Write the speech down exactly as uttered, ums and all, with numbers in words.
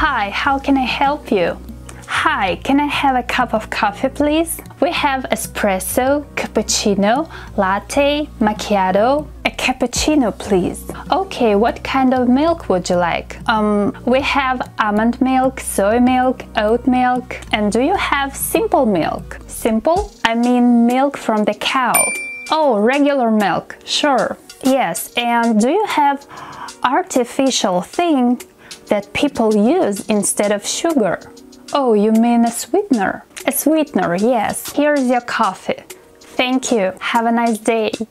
Hi, how can I help you? Hi, can I have a cup of coffee, please? We have espresso, cappuccino, latte, macchiato. A cappuccino, please. Okay, what kind of milk would you like? Um, we have almond milk, soy milk, oat milk. And do you have simple milk? Simple? I mean milk from the cow. Oh, regular milk. Sure. Yes, and do you have artificial thing that people use instead of sugar? Oh, you mean a sweetener? A sweetener, yes. Here's your coffee. Thank you. Have a nice day.